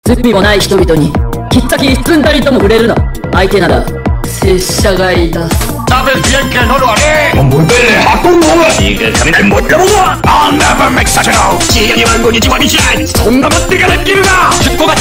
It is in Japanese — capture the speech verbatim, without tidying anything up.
罪もない人々にひったきすんだりとも触れるな。相手なら拙者がいた。 Sabes bien que no lo haré. Volveré a tu nube. Sigue caminando en la boda. I'll never make such an oath. 지연이 왕군이 지원이시한. 손가락 뜨가 느끼는가. 축구가